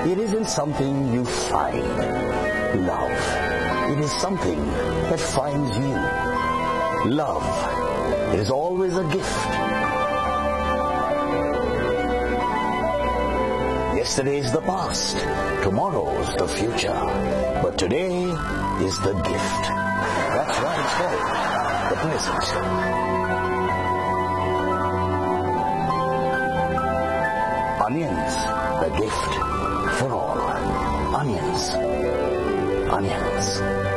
It isn't something you find. Love. It is something that finds you. Love is always a gift. Yesterday's the past. Tomorrow's the future. But today is the gift. That's why it's called the present. Onions, the gift for all. Onions. Onions.